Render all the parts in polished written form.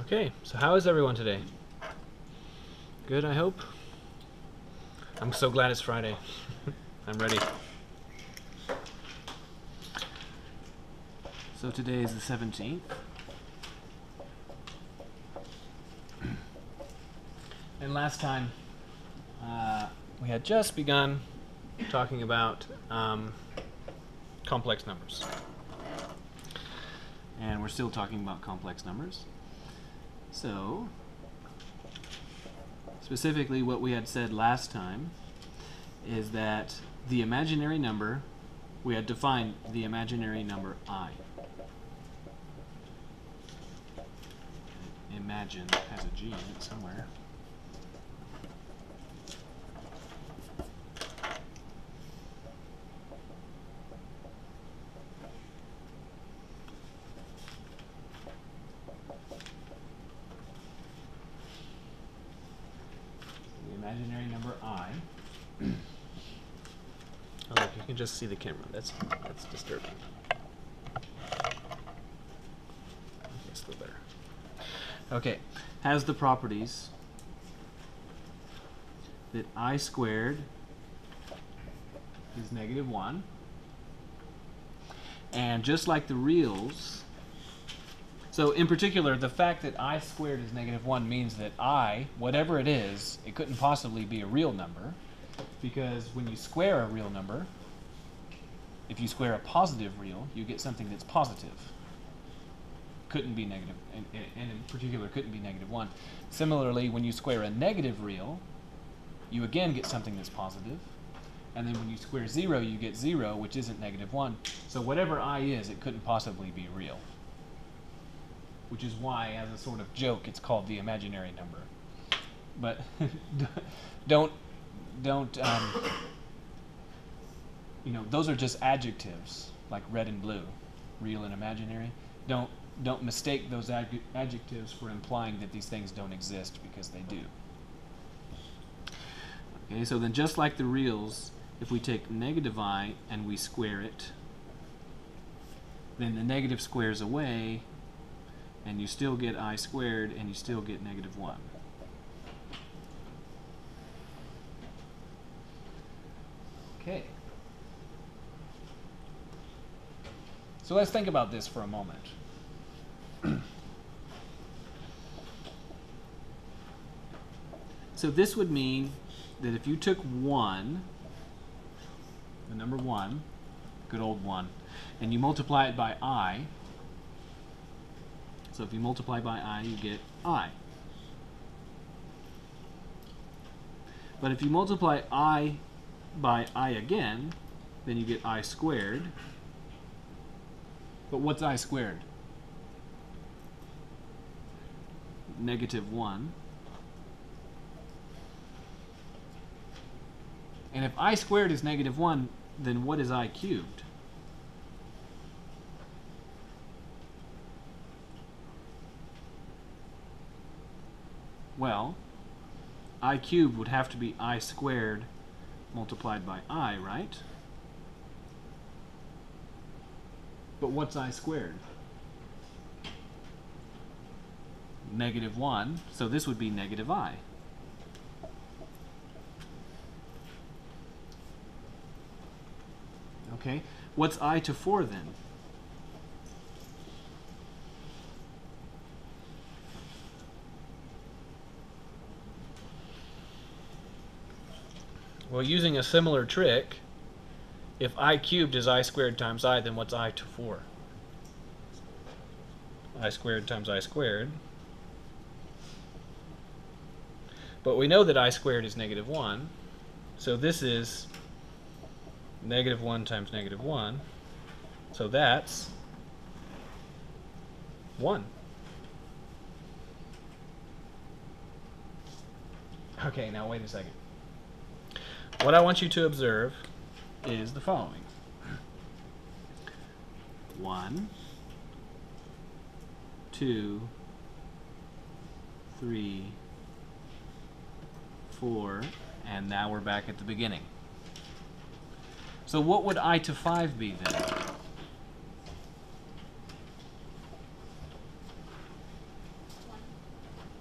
Okay, so how is everyone today? Good, I hope. I'm so glad it's Friday. I'm ready. So today is the 17th. And last time we had just begun talking about complex numbers. And we're still talking about complex numbers. So, specifically what we had said last time is that the imaginary number, we had defined the imaginary number I. Imagine has a G in it somewhere. Imaginary number I. Oh, look, you can just see the camera. That's disturbing. Okay, still better. Okay, has the properties that I squared is -1, and just like the reals. So in particular, the fact that I squared is -1 means that I, whatever it is, it couldn't possibly be a real number, because when you square a real number, if you square a positive real, you get something that's positive. Couldn't be negative, and in particular couldn't be -1. Similarly, when you square a negative real, you again get something that's positive, and then when you square 0, you get 0, which isn't -1. So whatever I is, it couldn't possibly be real. Which is why, as a sort of joke, it's called the imaginary number. But don't you know, those are just adjectives, like red and blue, real and imaginary. Don't mistake those adjectives for implying that these things don't exist, because they do. Okay, so then just like the reals, if we take -I and we square it, then the negative squares away, and you still get I squared, and you still get -1. Okay. So let's think about this for a moment. So this would mean that if you took 1, the number 1, good old 1, and you multiply it by I, so if you multiply by I, you get I. But if you multiply I by I again, then you get I squared. But what's I squared? -1. And if I squared is -1, then what is I cubed? Well, I cubed would have to be I squared multiplied by I, right? But what's I squared? -1, so this would be -I. Okay, what's I to 4 then? Well, using a similar trick, if I cubed is I squared times I, then what's I to 4? I squared times I squared. But we know that I squared is -1, so this is -1 times -1, so that's 1. Okay, now wait a second. What I want you to observe is the following. 1, 2, 3, 4, and now we're back at the beginning. So what would I to 5 be then?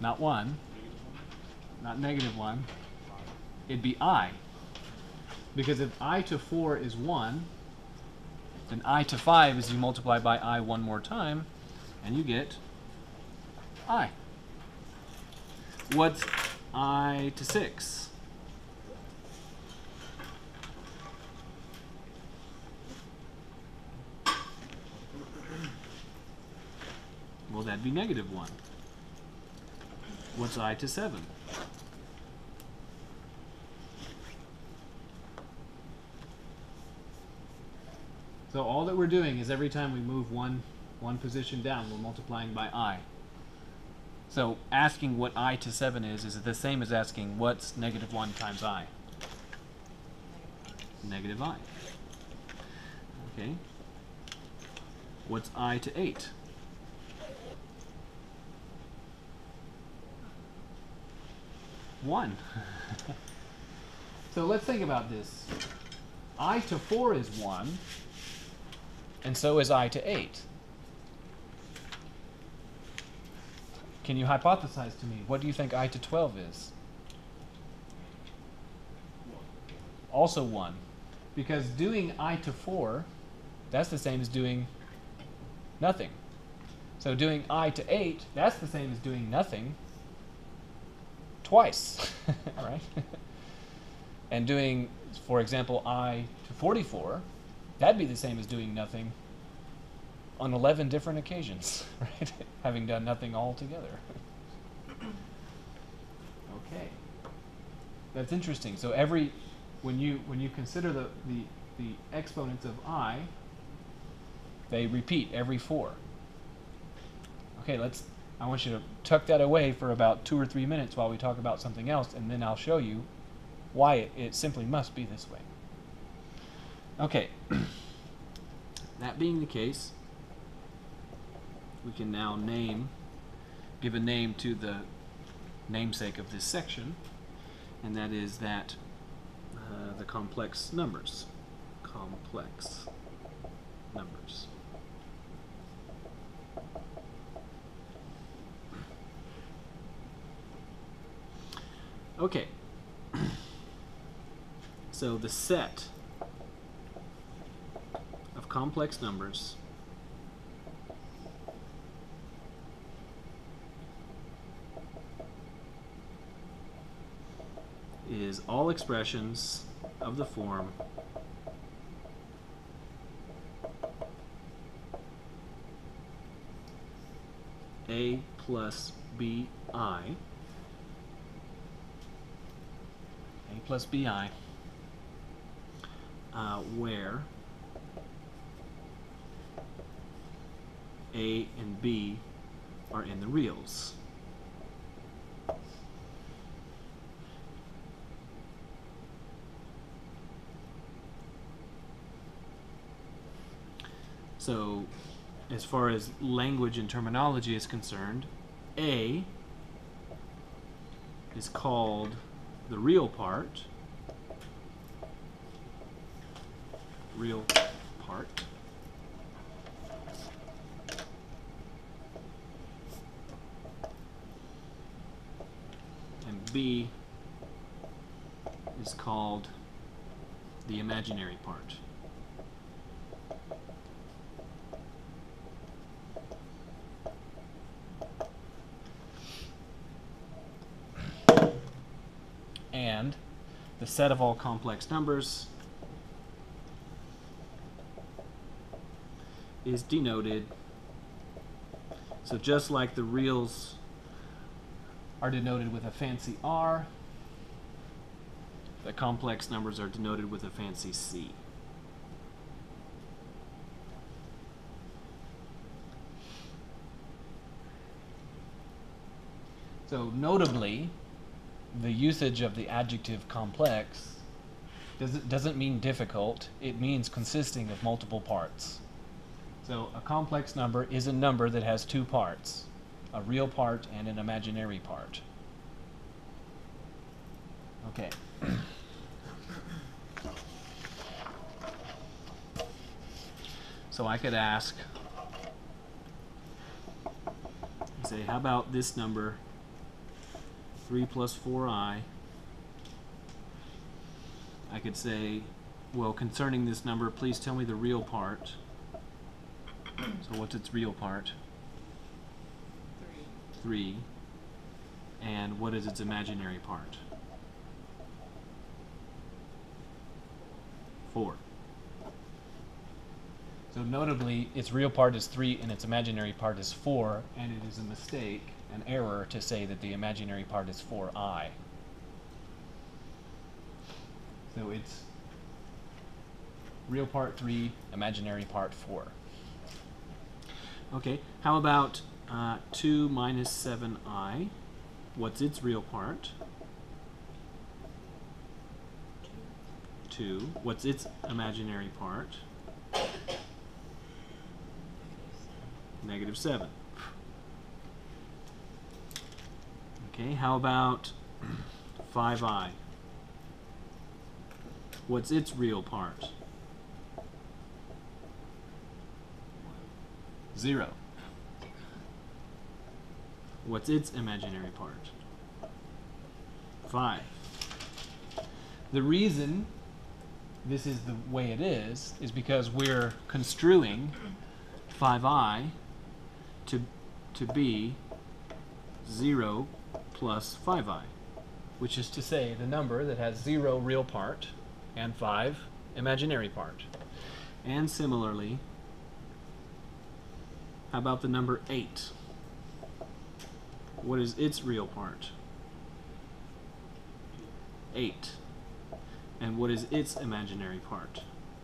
not 1, not negative 1. It'd be I. Because if I to 4 is 1, then I to 5 is you multiply by I one more time, and you get I. What's I to 6? Well, that'd be negative 1. What's I to 7? So all that we're doing is every time we move one position down, we're multiplying by I. So asking what I to 7 is the same as asking what's negative 1 times I? Negative I. Okay. What's I to 8? One. So let's think about this. I to 4 is 1, and so is I to 8. Can you hypothesize to me, what do you think I to 12 is? Also 1. Because doing I to 4, that's the same as doing nothing. So doing I to 8, that's the same as doing nothing twice, right? And doing, for example, I to 44, that'd be the same as doing nothing on 11 different occasions, right? Having done nothing altogether. Okay, that's interesting. So when you consider the exponents of I, they repeat every 4. Okay, I want you to tuck that away for about 2 or 3 minutes while we talk about something else, and then I'll show you why it simply must be this way. Okay, that being the case, we can now give a name to the namesake of this section, and that is the complex numbers. Complex numbers. Okay, so the set of complex numbers is all expressions of the form a plus bi, where a and b are in the reals. So, as far as language and terminology is concerned, A is called the real part, and B is called the imaginary part. And the set of all complex numbers is denoted, so just like the reals are denoted with a fancy R, the complex numbers are denoted with a fancy C. So notably, the usage of the adjective complex doesn't mean difficult, it means consisting of multiple parts. So a complex number is a number that has 2 parts, a real part and an imaginary part. Okay. So I could ask, say, how about this number 3 plus 4i. I could say, well, concerning this number, please tell me the real part. So what's its real part? 3. And what is its imaginary part? 4. So notably, its real part is 3 and its imaginary part is 4, and it is a mistake, an error, to say that the imaginary part is 4i. So it's real part 3, imaginary part 4. Okay, how about 2 minus 7i? What's its real part? 2. What's its imaginary part? -7. Okay, how about 5i? What's its real part? 0. What's its imaginary part? 5. The reason this is the way it is because we're construing 5i to be 0 plus 5i, which is to say the number that has 0 real part and 5 imaginary part. And similarly, how about the number 8? What is its real part? 8. And what is its imaginary part?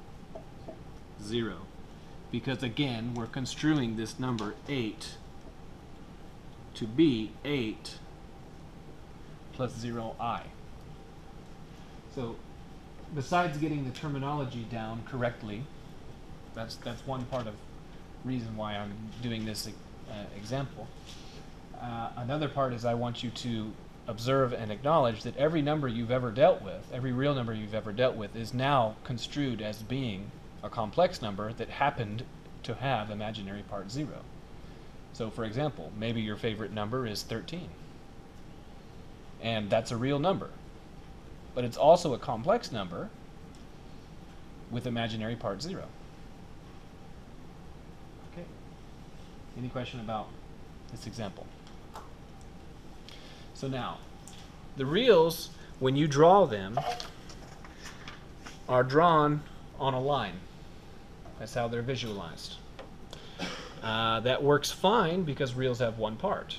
0. Because again, we're construing this number 8 to be 8 plus 0i. So besides getting the terminology down correctly, that's one part of reason why I'm doing this example. Another part is I want you to observe and acknowledge that every number you've ever dealt with, every real number you've ever dealt with, is now construed as being a complex number that happened to have imaginary part 0. So for example, maybe your favorite number is 13. And that's a real number. But it's also a complex number with imaginary part 0. Okay. Any question about this example? So now, the reals, when you draw them, are drawn on a line. That's how they're visualized. That works fine because reals have one part.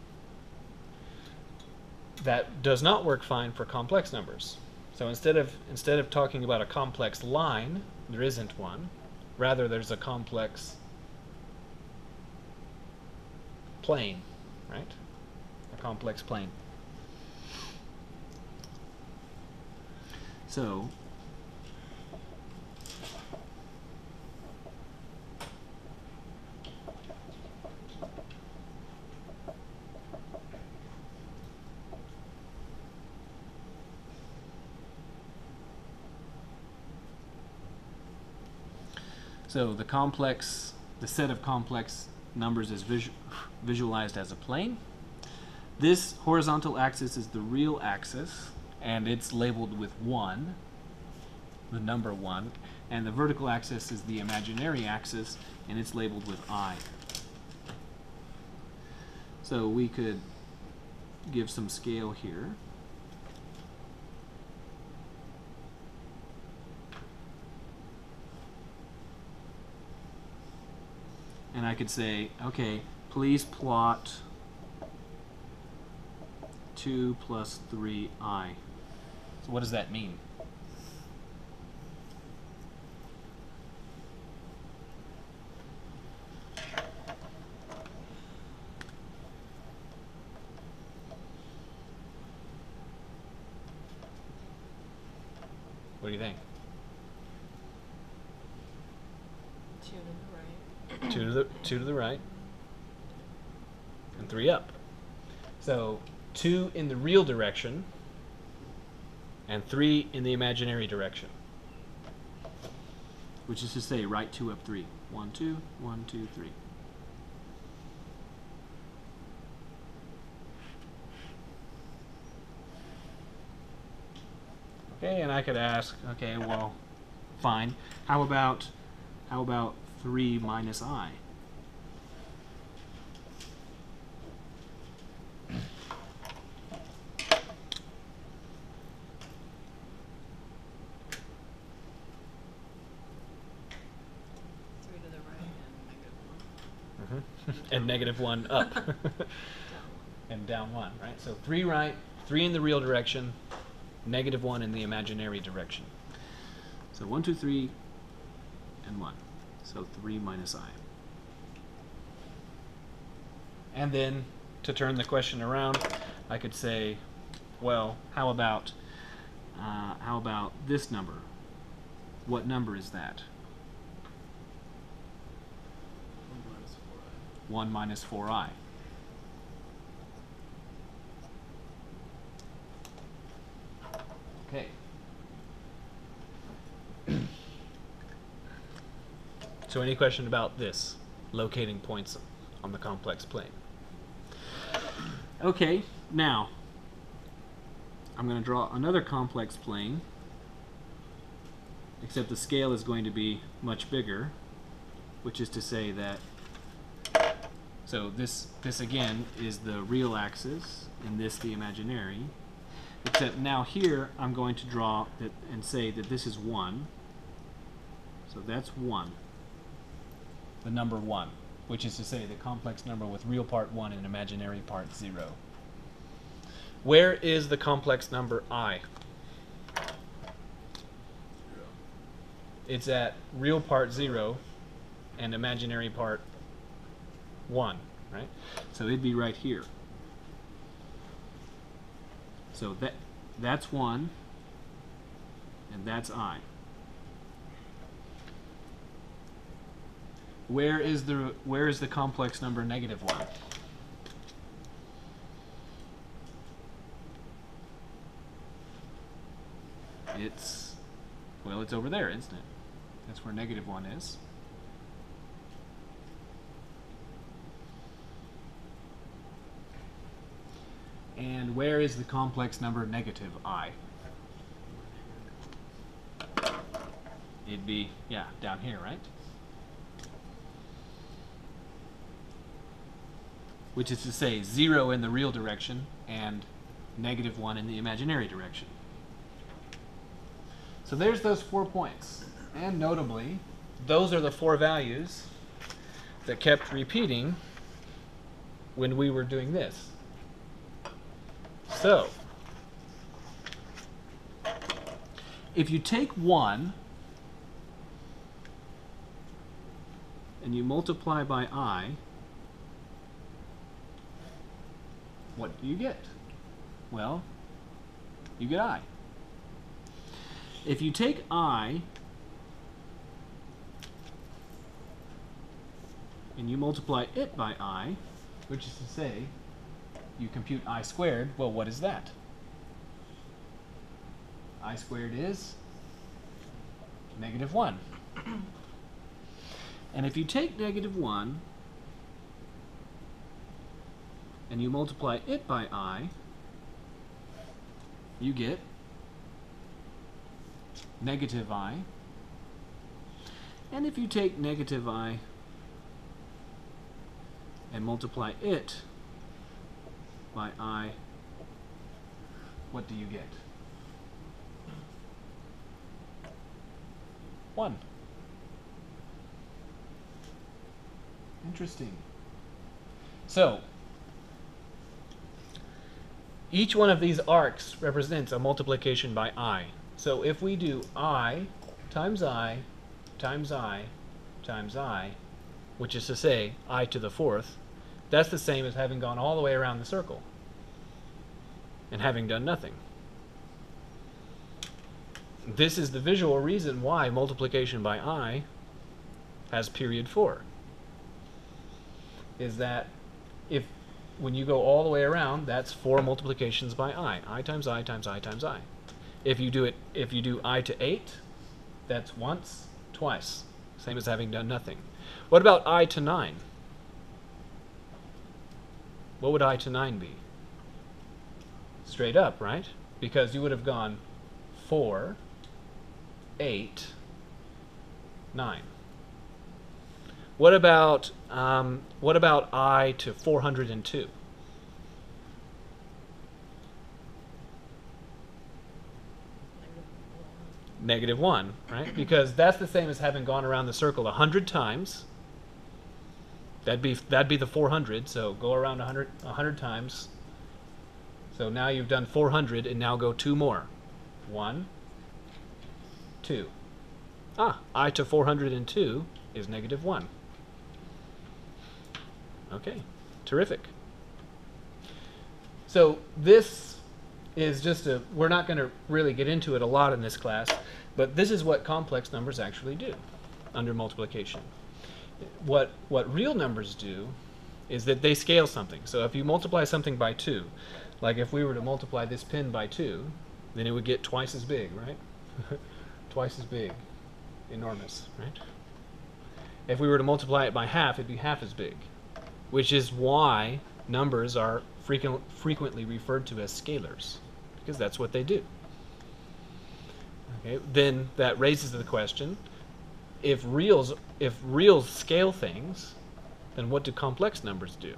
That does not work fine for complex numbers. So instead of talking about a complex line, there isn't one. Rather, there's a complex plane, right? A complex plane. So the set of complex numbers is visualized as a plane. This horizontal axis is the real axis, and it's labeled with 1, the number 1, and the vertical axis is the imaginary axis, and it's labeled with I. So we could give some scale here. And I could say, okay, please plot 2 plus 3i. So what does that mean? What do you think? 2 to the right. 2 to the right, and 3 up. So 2 in the real direction, and 3 in the imaginary direction. Which is to say, write 2 up 3. 1, 2, 1, 2, 3. Okay, and I could ask, okay, well, fine. How about 3 minus I? Three to the right and negative one. And negative 1 up. Down one. And down 1, right? So 3 right, 3 in the real direction, negative 1 in the imaginary direction. So 1, 2, 3, and 1. So 3 minus I. And then, to turn the question around, I could say, well, how about this number? What number is that? 1 minus 4i. Okay. So any question about this? Locating points on the complex plane. Okay, now I'm going to draw another complex plane, except the scale is going to be much bigger, which is to say that, so this again is the real axis, and this the imaginary, except now here I'm going to draw that and say that this is 1, so that's 1, the number 1, which is to say the complex number with real part 1 and imaginary part 0. Where is the complex number I? It's at real part 0 and imaginary part 1, right? So it'd be right here. So that's 1, and that's I. Where is the complex number negative 1? It's over there, isn't it? That's where negative 1 is. And where is the complex number negative I? It'd be, yeah, down here, right? Which is to say 0 in the real direction and negative 1 in the imaginary direction. So there's those 4 points. And notably, those are the 4 values that kept repeating when we were doing this. So, if you take 1 and you multiply by I, what do you get? Well, you get I. If you take I and you multiply it by I, which is to say, you compute I squared, well, what is that? I squared is negative 1. And if you take negative 1 and you multiply it by I, you get negative I. And if you take negative I and multiply it by I, what do you get? 1. Interesting. So, each one of these arcs represents a multiplication by I. So if we do I times I times I times I, which is to say I to the 4th, that's the same as having gone all the way around the circle and having done nothing. This is the visual reason why multiplication by I has period 4. Is that if when you go all the way around, that's 4 multiplications by I times I times I times I. If you do I to 8, that's once, twice, same as having done nothing. What about I to 9? What would I to 9 be? Straight up, right? Because you would have gone 4, 8, 9. What about I to 402? -1, right? Because that's the same as having gone around the circle 100 times. That'd be the 400. So go around 100 times. So now you've done 400, and now go 2 more. 1, 2. I to 402 is -1. Okay, terrific. So this is just we're not going to really get into it a lot in this class, but this is what complex numbers actually do under multiplication. What real numbers do is that they scale something. So if you multiply something by 2, like if we were to multiply this pin by 2, then it would get twice as big, right? Twice as big. Enormous, right? If we were to multiply it by half, it'd be half as big, which is why numbers are frequently referred to as scalars, because that's what they do. Okay, then that raises the question, if reals scale things, then what do complex numbers do?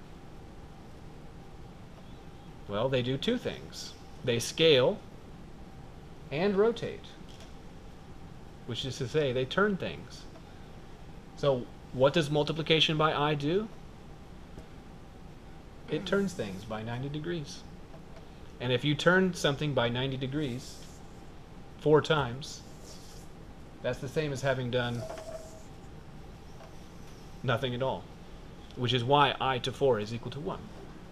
Well, they do 2 things. They scale and rotate, which is to say they turn things. So what does multiplication by I do? It turns things by 90 degrees. And if you turn something by 90 degrees 4 times, that's the same as having done nothing at all, which is why I to 4 is equal to 1.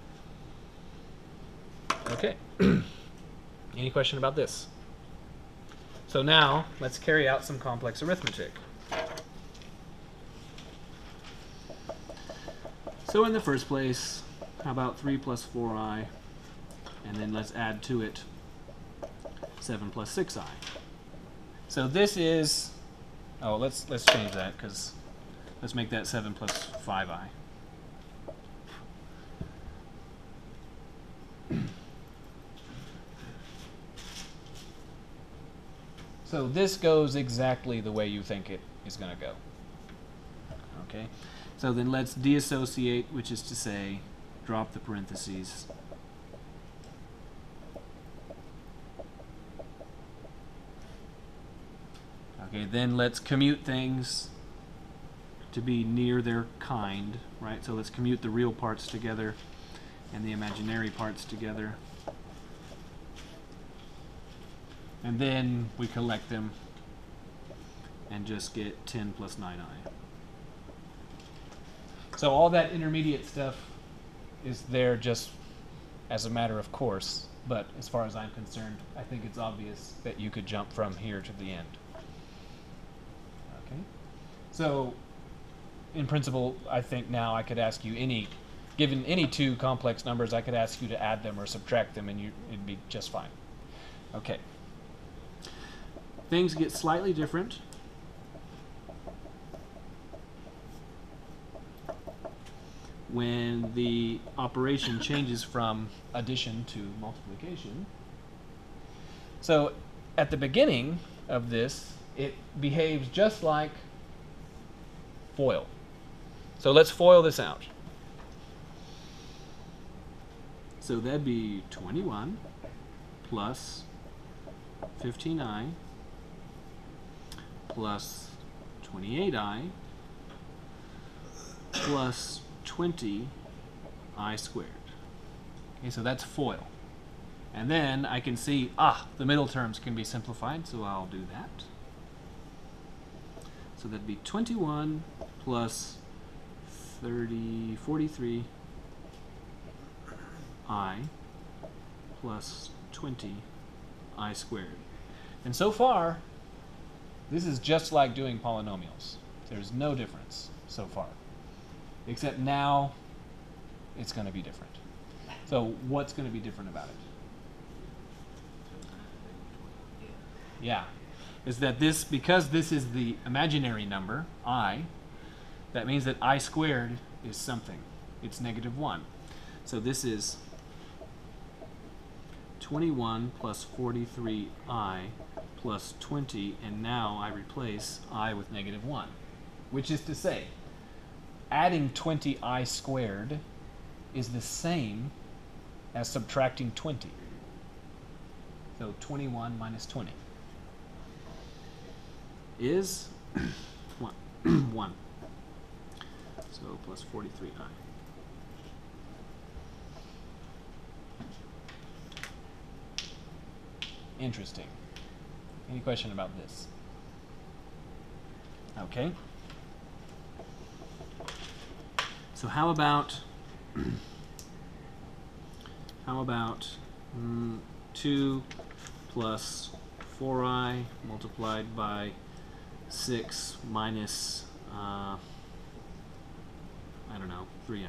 Okay. Any question about this? So now, let's carry out some complex arithmetic. So in the first place, how about 3 plus 4i, and then let's add to it 7 plus 6i. So this is, let's change that, because let's make that 7 plus 5i. So this goes exactly the way you think it is going to go. Okay? So then let's deassociate, which is to say, drop the parentheses. Okay, then let's commute things to be near their kind, right? So let's commute the real parts together and the imaginary parts together. And then we collect them and just get 10 plus 9i. So all that intermediate stuff is there just as a matter of course, but as far as I'm concerned, I think it's obvious that you could jump from here to the end. Okay? So in principle, I think now I could ask you given any 2 complex numbers, I could ask you to add them or subtract them and it'd be just fine. Okay. Things get slightly different when the operation changes from addition to multiplication. So at the beginning of this, it behaves just like FOIL. So let's FOIL this out. So that'd be 21 plus 15i plus 28i plus 20i squared. Okay, so that's FOIL. And then I can see, the middle terms can be simplified, so I'll do that. So that'd be 21 plus 43i plus 20i squared. And so far, this is just like doing polynomials. There's no difference so far. Except now, it's going to be different. So what's going to be different about it? Yeah. Is that because this is the imaginary number, I, that means that I squared is something. It's -1. So this is 21 plus 43i plus 20, and now I replace I with negative 1, which is to say, adding 20i squared is the same as subtracting 20. So 21 minus 20 is 1. 1. So plus 43i. Interesting. Any question about this? Okay. So how about 2 plus 4i multiplied by 6 minus I don't know, 3i.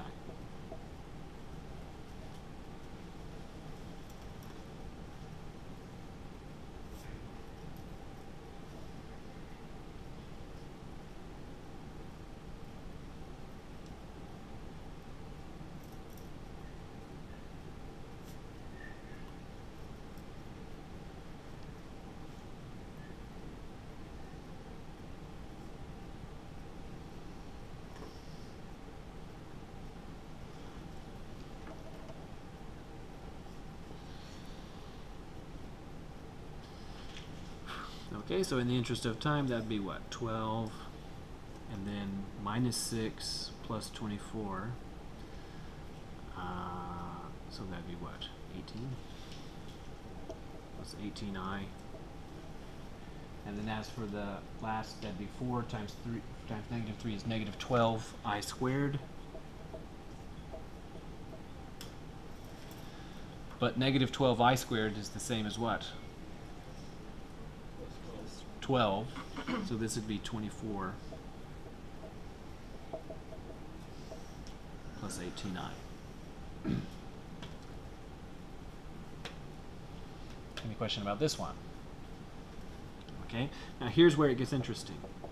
Okay, so in the interest of time, that'd be what? 12, and then minus 6 plus 24. So that'd be what? 18? Plus 18i. And then as for the last, that'd be 4 times 3 times negative 3 is negative 12i squared. But negative 12i squared is the same as what? 12, so this would be 24 plus 18i. Any question about this one? Okay, now here's where it gets interesting,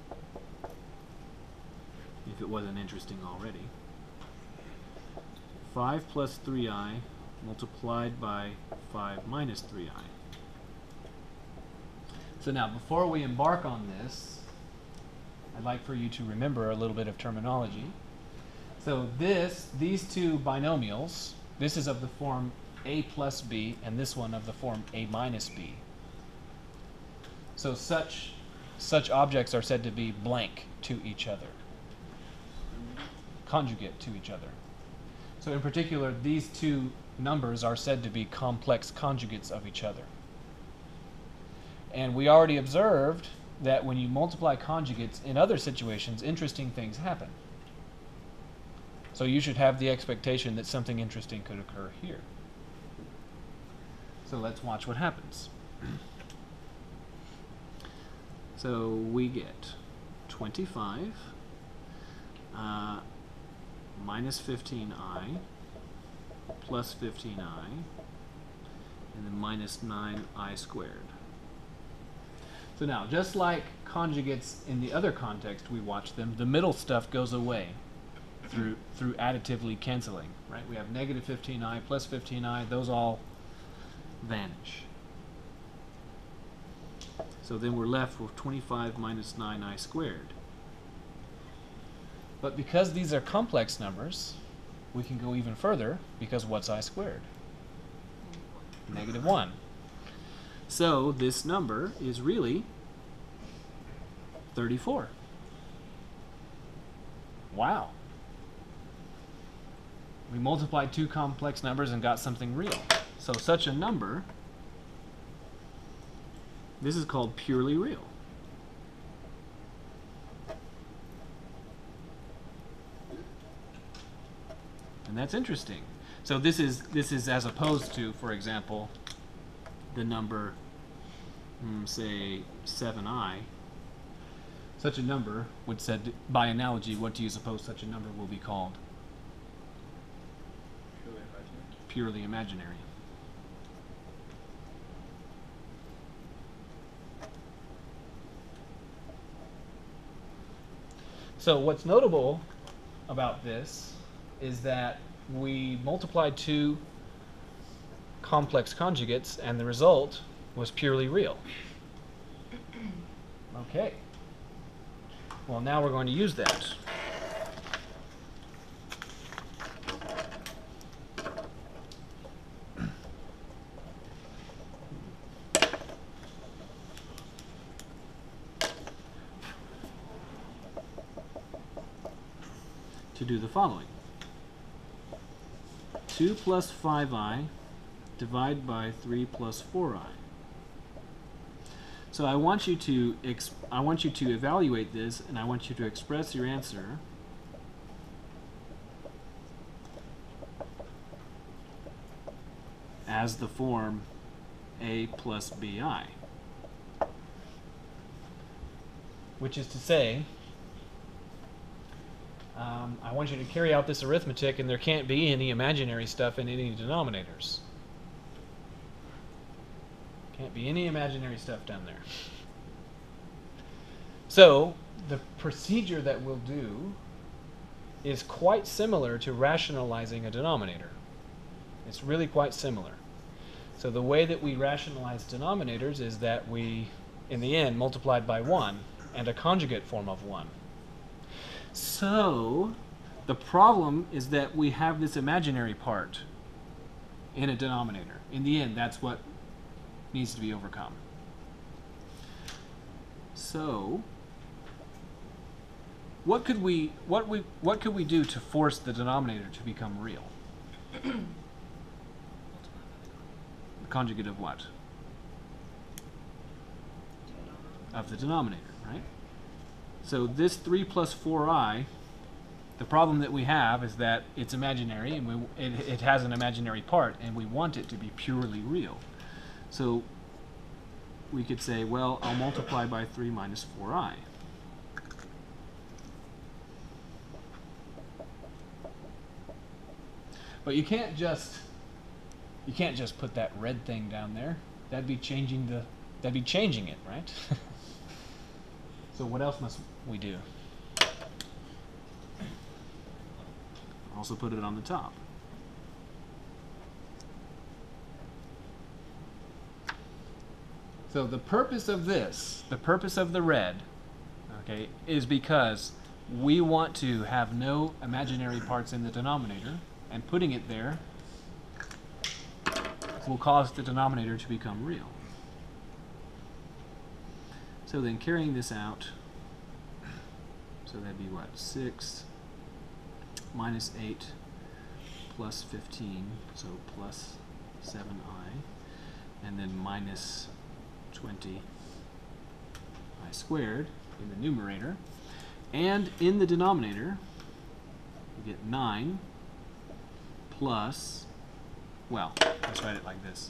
if it wasn't interesting already. 5 plus 3i multiplied by 5 minus 3i. So now, before we embark on this, I'd like for you to remember a little bit of terminology. So these two binomials, this is of the form a plus b, and this one of the form a minus b. So such objects are said to be blank to each other, conjugate to each other. So in particular, these two numbers are said to be complex conjugates of each other. And we already observed that when you multiply conjugates in other situations, interesting things happen. So you should have the expectation that something interesting could occur here. So let's watch what happens. So we get 25 minus 15i plus 15i, and then minus 9i squared. So now, just like conjugates in the other context we watched them, the middle stuff goes away through additively canceling, right? We have negative 15i plus 15i, those all vanish. So then we're left with 25 minus 9i squared. But because these are complex numbers, we can go even further, because what's I squared? Negative 1. So this number is really 34. Wow. We multiplied two complex numbers and got something real. So such a number, this is called purely real. And that's interesting. So this is as opposed to, for example, the number, say 7i. Such a number would said, by analogy, what do you suppose such a number will be called? Purely imaginary. Purely imaginary. So what's notable about this is that we multiplied two complex conjugates and the result was purely real. Okay. Well, now we're going to use that. To do the following. 2 plus 5i divided by 3 plus 4i. So I want you to evaluate this, and I want you to express your answer as the form a plus bi, which is to say, I want you to carry out this arithmetic, and there can't be any imaginary stuff in any denominators. Can't be any imaginary stuff down there. So the procedure that we'll do is quite similar to rationalizing a denominator. It's really quite similar. So the way that we rationalize denominators is that we, in the end, multiplied by 1 and a conjugate form of 1. So the problem is that we have this imaginary part in a denominator. In the end, that's what needs to be overcome. So what could we do to force the denominator to become real? The conjugate of what? Of the denominator, right? So this 3 plus 4i, the problem that we have is that it's imaginary, and it has an imaginary part, and we want it to be purely real. So we could say, well, I'll multiply by 3 minus 4i. But you can't just put that red thing down there. That'd be changing it, right? So what else must we do? Also put it on the top. So the purpose of this, the purpose of the red, okay, is because we want to have no imaginary parts in the denominator, and putting it there will cause the denominator to become real. So then carrying this out, so that'd be what? 6 minus 8 plus 15, so plus 7i, and then minus 20 I squared in the numerator. And in the denominator, we get 9 plus, well, let's write it like this.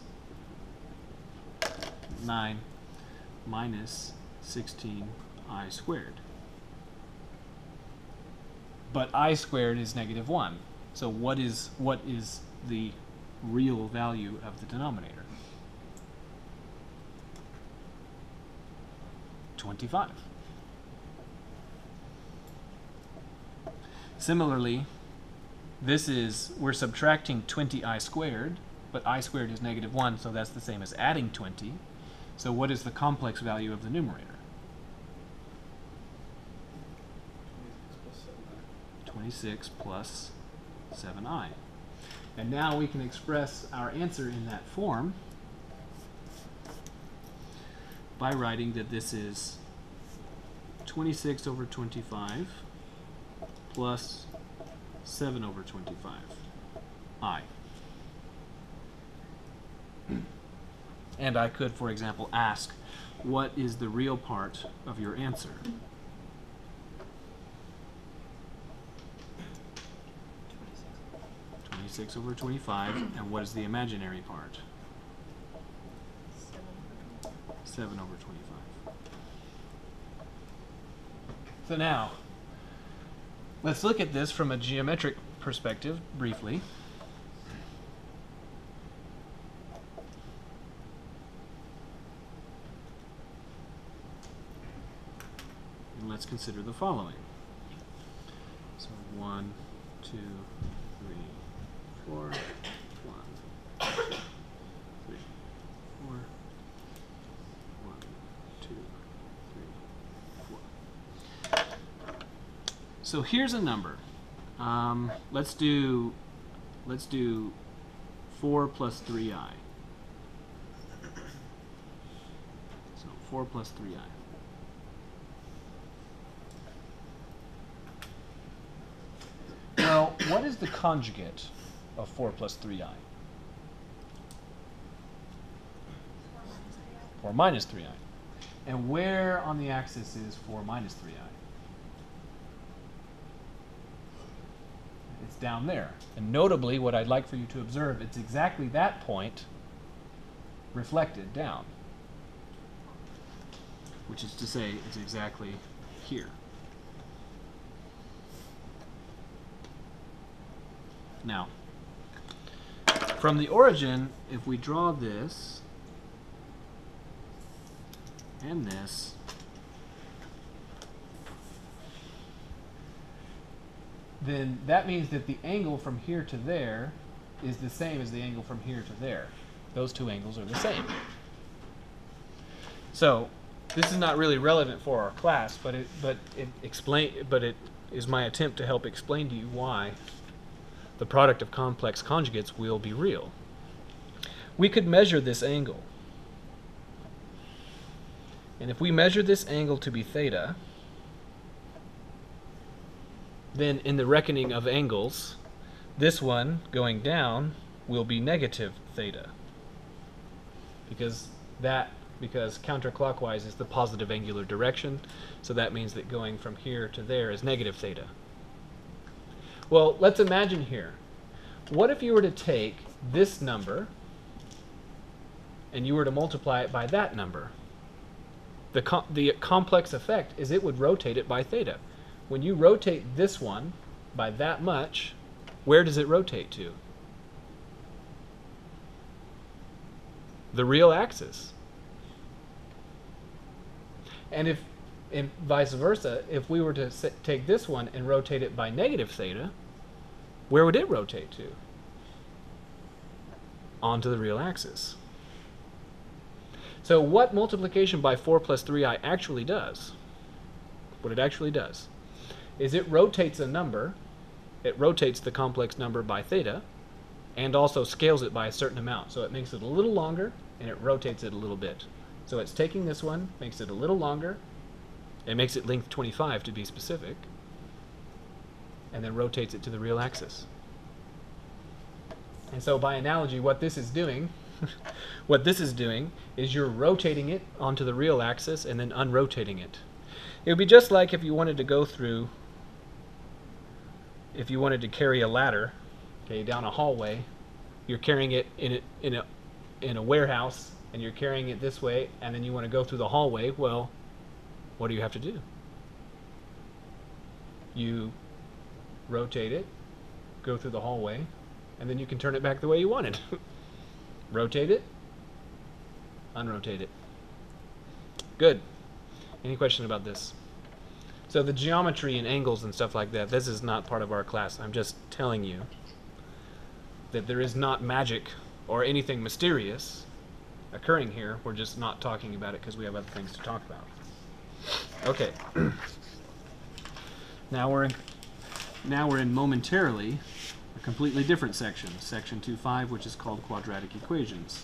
9 minus 16i squared. But I squared is negative 1. So what is the real value of the denominator? 25. Similarly, we're subtracting 20i squared, but I squared is negative 1, so that's the same as adding 20. So what is the complex value of the numerator? 26 plus 7i. And now we can express our answer in that form by writing that this is 26 over 25 plus 7 over 25 I. And I could, for example, ask, what is the real part of your answer? 26 over 25, and what is the imaginary part? 7 over 25. So now, let's look at this from a geometric perspective briefly. And let's consider the following. So 1, 2, 3, 4, 1, 2, 3, 4, 1, 2, 3, So here's a number. Let's do 4 plus 3i. So 4 plus 3i. Well, what is the conjugate of 4 plus 3i? 4 minus 3i. And where on the axis is 4 minus 3i? It's down there. And notably, what I'd like for you to observe, it's exactly that point reflected down. Which is to say, it's exactly here. Now, from the origin, if we draw this and this, then that means that the angle from here to there is the same as the angle from here to there. Those two angles are the same. So this is not really relevant for our class, but it is my attempt to help explain to you why the product of complex conjugates will be real. We could measure this angle. And if we measure this angle to be theta, then in the reckoning of angles, this one going down will be negative theta. Because counterclockwise is the positive angular direction, so that means that going from here to there is negative theta. Well, let's imagine here. What if you were to take this number and you were to multiply it by that number? The complex effect is it would rotate it by theta. When you rotate this one by that much, where does it rotate to? The real axis. And vice versa, if we were to take this one and rotate it by negative theta, where would it rotate to? Onto the real axis. So what multiplication by 4 plus 3i actually does, what it actually does, is it rotates a number, it rotates the complex number by theta, and also scales it by a certain amount. So it makes it a little longer, and it rotates it a little bit. So it's taking this one, makes it a little longer, it makes it length 25 to be specific, and then rotates it to the real axis. And so by analogy, what this is doing is you're rotating it onto the real axis and then unrotating it. It would be just like if you wanted to go through, if you wanted to carry a ladder, okay, down a hallway, you're carrying it in a warehouse, and you're carrying it this way, and then you want to go through the hallway. Well, what do you have to do? You rotate it, go through the hallway, and then you can turn it back the way you wanted. Rotate it, unrotate it. Good. Any question about this? So the geometry and angles and stuff like that, this is not part of our class. I'm just telling you that there is not magic or anything mysterious occurring here. We're just not talking about it because we have other things to talk about. Okay. Now we're in momentarily a completely different section, section 2.5, which is called quadratic equations.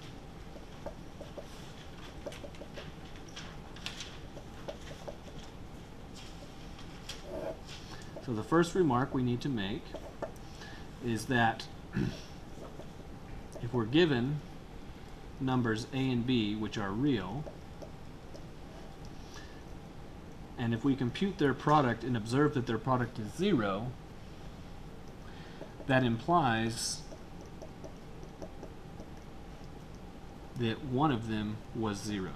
So the first remark we need to make is that if we're given numbers a and b, which are real, and if we compute their product and observe that their product is 0, that implies that one of them was 0.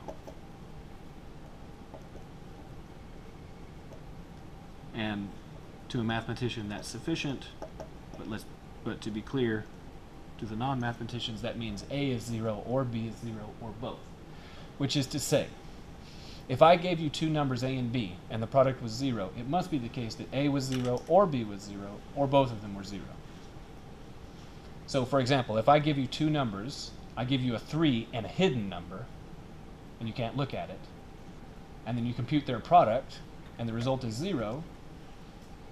And to a mathematician that's sufficient, but to be clear, to the non-mathematicians that means A is 0 or B is 0 or both. Which is to say, if I gave you two numbers A and B and the product was 0, it must be the case that A was 0 or B was 0 or both of them were 0. So for example, if I give you two numbers, I give you a 3 and a hidden number, and you can't look at it, and then you compute their product, and the result is 0,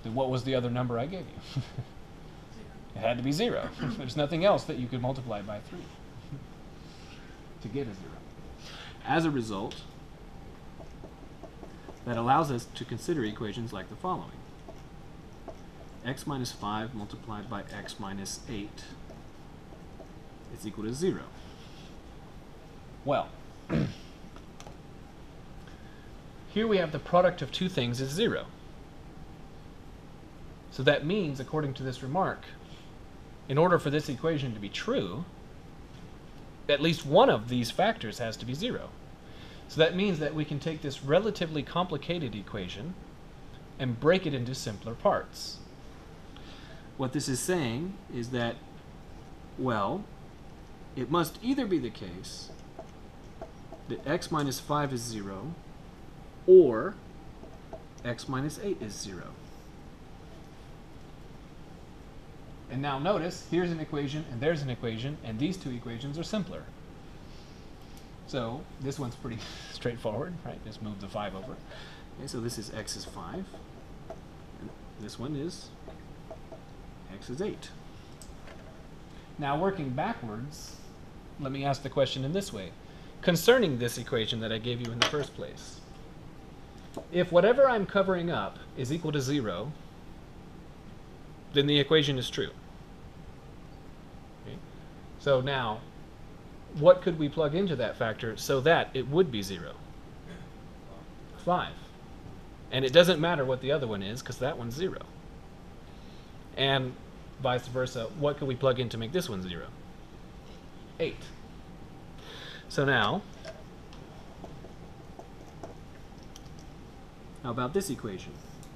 Then what was the other number I gave you? It had to be 0. There's nothing else that you could multiply by 3 to get a 0. As a result, that allows us to consider equations like the following. X minus 5 multiplied by x minus 8 is equal to 0. Well, here we have the product of two things is 0. So that means, according to this remark, in order for this equation to be true, at least one of these factors has to be 0. So that means that we can take this relatively complicated equation and break it into simpler parts. What this is saying is that, well, it must either be the case that x minus 5 is 0 or x minus 8 is 0. And now notice, here's an equation and there's an equation, and these two equations are simpler. So this one's pretty straightforward, right? Just move the 5 over. Okay, so this is x is 5. And this one is x is 8. Now working backwards, let me ask the question in this way. Concerning this equation that I gave you in the first place, if whatever I'm covering up is equal to 0, then the equation is true. Okay? So now, what could we plug into that factor so that it would be 0? 5. And it doesn't matter what the other one is, because that one's 0. And vice versa, what could we plug in to make this one 0? 8. So now, how about this equation?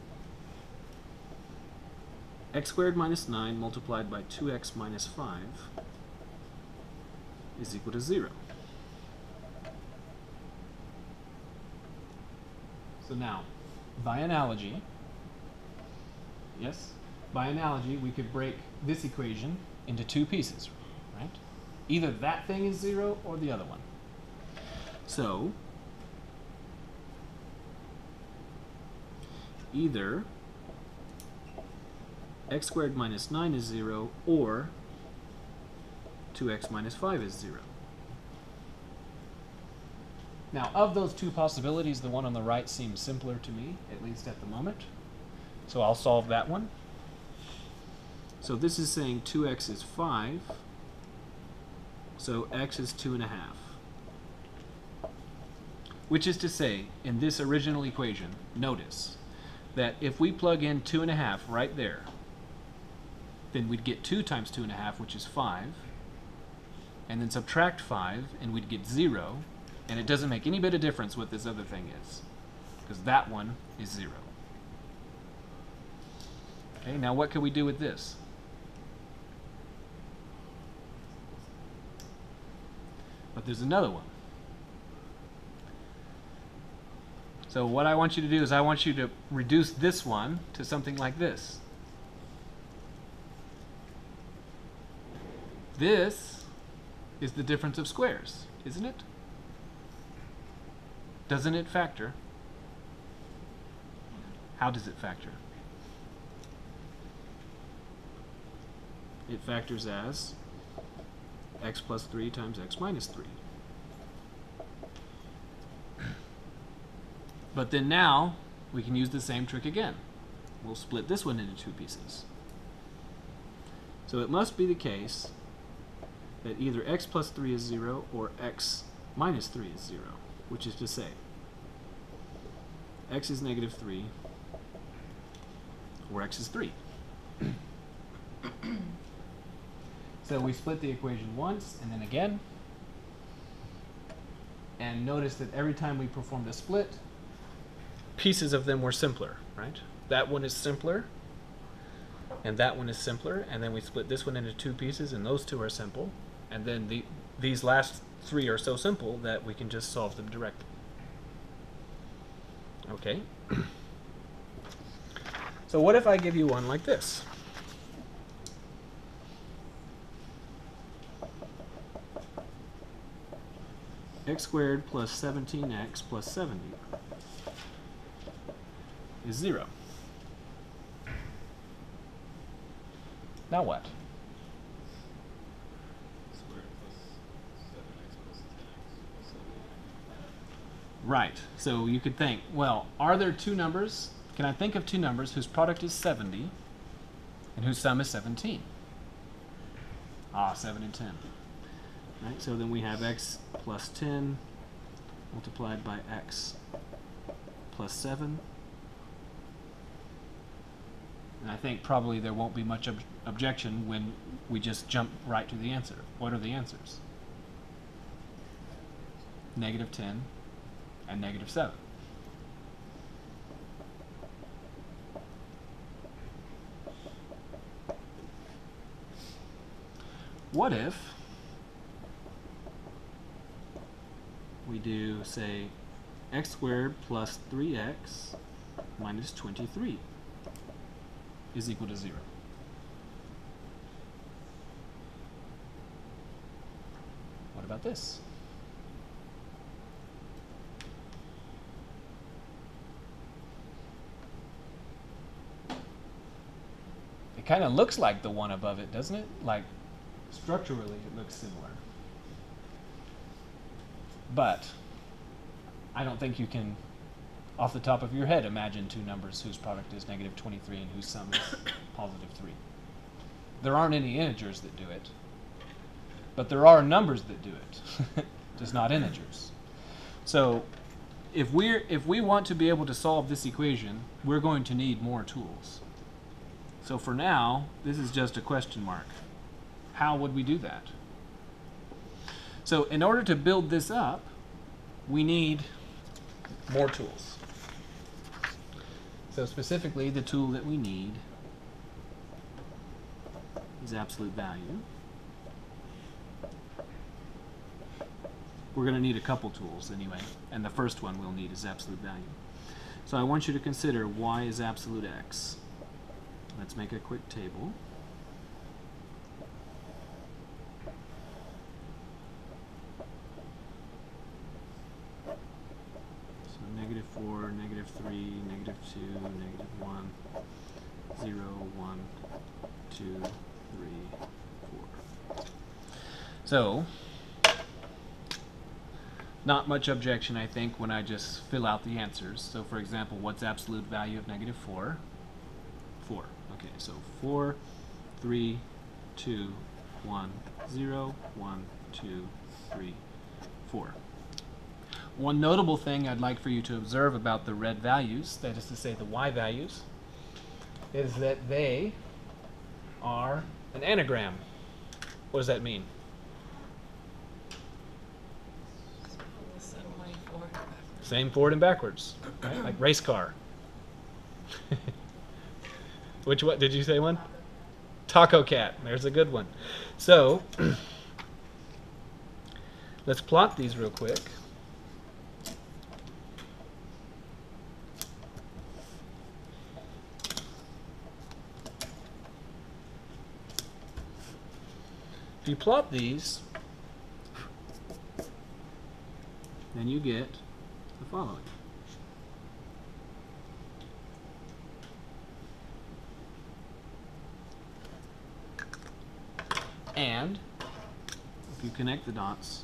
X squared minus 9 multiplied by 2x minus 5 is equal to 0. So now, by analogy, yes, by analogy, we could break this equation into two pieces, right? Either that thing is 0 or the other one. So, either x squared minus 9 is 0 or 2x minus 5 is 0. Now, of those two possibilities, the one on the right seems simpler to me, at least at the moment. So I'll solve that one. So this is saying 2x is 5, so x is 2.5. Which is to say, in this original equation, notice that if we plug in 2.5 right there, then we'd get 2 times 2.5, which is 5, and then subtract 5, and we'd get 0, and it doesn't make any bit of difference what this other thing is, because that one is 0. Okay, now what can we do with this? But there's another one. So what I want you to do is I want you to reduce this one to something like this. This is the difference of squares, isn't it? Doesn't it factor? How does it factor? It factors as x plus 3 times x minus 3. But then now, we can use the same trick again. We'll split this one into two pieces. So it must be the case that either x plus 3 is 0 or x minus 3 is 0, which is to say, x is negative 3 or x is 3. So we split the equation once and then again. And notice that every time we performed a split, pieces of them were simpler, right? That one is simpler, and that one is simpler, and then we split this one into two pieces, and those two are simple, and then these last three are so simple that we can just solve them directly. Okay? So what if I give you one like this? X squared plus 17x plus 70 is 0. Now what? Squared plus 7x plus 10x plus 7. Right. So you could think, well, are there two numbers? Can I think of two numbers whose product is 70 and whose sum is 17? Ah, 7 and 10. Right, so then we have x plus 10 multiplied by x plus 7. And I think probably there won't be much objection when we just jump right to the answer. What are the answers? Negative 10 and negative 7. What if we do, say, x squared plus 3x minus 23 is equal to 0? What about this? It kind of looks like the one above it, doesn't it? Like, structurally, it looks similar. But I don't think you can, off the top of your head, imagine two numbers whose product is negative 23 and whose sum is positive 3. There aren't any integers that do it, but there are numbers that do it, just not integers. So if we want to be able to solve this equation, we're going to need more tools. So for now, this is just a question mark. How would we do that? So in order to build this up, we need more tools. So specifically, the tool that we need is absolute value. We're going to need a couple tools anyway, and the first one we'll need is absolute value. So I want you to consider y is absolute x. Let's make a quick table. Negative 4, negative 3, negative 2, negative 1, 0, 1, 2, 3, 4. So, not much objection, I think, when I just fill out the answers. So, for example, what's absolute value of negative 4? 4. Okay, so 4, 3, 2, 1, 0, 1, 2, 3, 4. One notable thing I'd like for you to observe about the red values, that is to say the y values, is that they are an anagram. What does that mean? Same forward and backwards, right? Like race car. Which what did you say one? Taco cat. There's a good one. So let's plot these real quick. If you plot these, then you get the following. And if you connect the dots,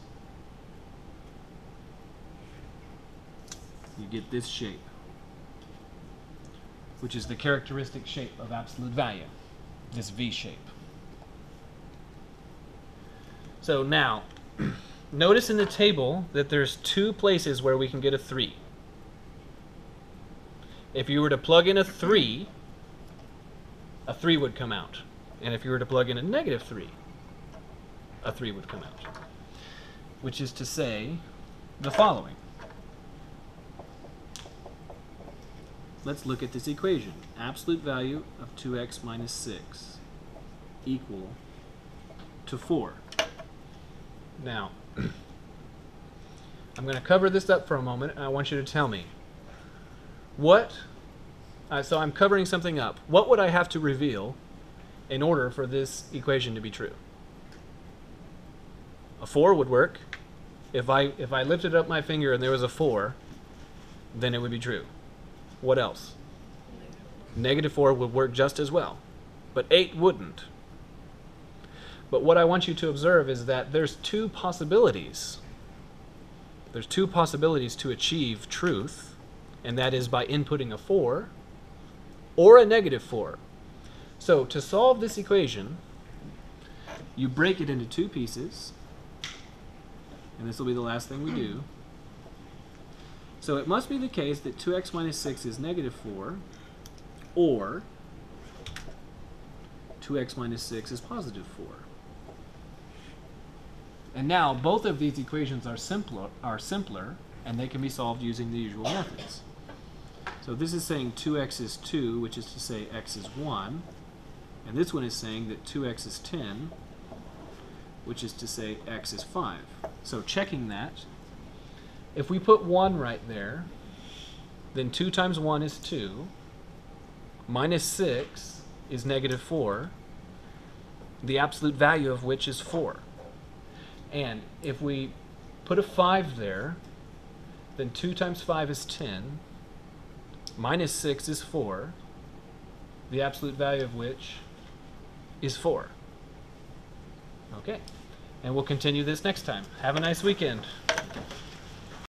you get this shape, which is the characteristic shape of absolute value, this V shape. So now, notice in the table that there's two places where we can get a 3. If you were to plug in a 3 would come out. And if you were to plug in a negative 3, a 3 would come out. Which is to say the following. Let's look at this equation. Absolute value of 2x minus 6 equal to 4. Now, I'm going to cover this up for a moment, and I want you to tell me what, so I'm covering something up. What would I have to reveal in order for this equation to be true? A 4 would work. If I lifted up my finger and there was a 4, then it would be true. What else? Negative 4 would work just as well, but 8 wouldn't. But what I want you to observe is that there's two possibilities. There's two possibilities to achieve truth, and that is by inputting a 4 or a negative 4. So to solve this equation, you break it into two pieces, and this will be the last thing we do. So it must be the case that 2x minus 6 is negative 4, or 2x minus 6 is positive 4. And now both of these equations are simpler, and they can be solved using the usual methods. So this is saying 2x is 2, which is to say x is 1. And this one is saying that 2x is 10, which is to say x is 5. So checking that, if we put 1 right there, then 2 times 1 is 2, minus 6 is negative 4, the absolute value of which is 4. And if we put a 5 there, then 2 times 5 is 10, minus 6 is 4, the absolute value of which is 4. Okay, and we'll continue this next time. Have a nice weekend.